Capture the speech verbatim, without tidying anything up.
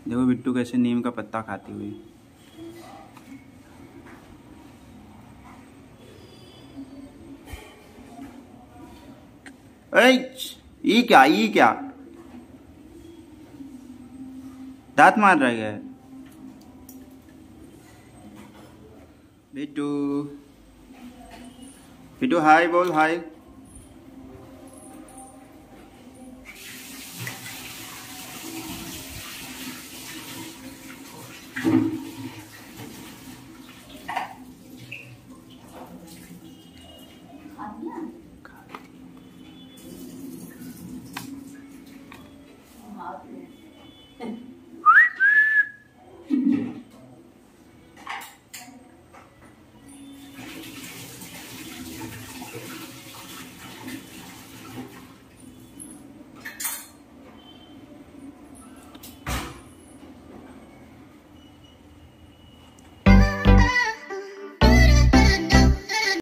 देखो बिट्टू कैसे नीम का पत्ता खाती हुई। ए, ये क्या ये क्या दांत मार रहा है बिट्टू। बिट्टू हाय बोल हाय।